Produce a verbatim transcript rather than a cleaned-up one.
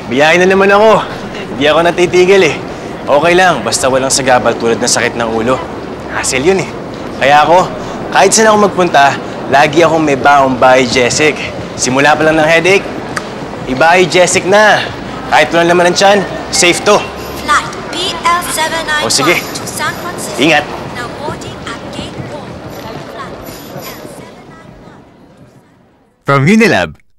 Biyahe na naman ako. Hindi ako natitigil eh. Okay lang, basta walang sagabal tulad ng sakit ng ulo. Hassle yun eh. Kaya ako, kahit saan ako magpunta, lagi akong may baong bahay Jessic. Simula pa lang ng headache, ibahay Jessic na. Kahit walang laman ng tiyan, safe to. Flight P L seven nine one O sige, to San Francisco. ingat. Now boarding at gate one. Flight P L seven nine one. From Unilab,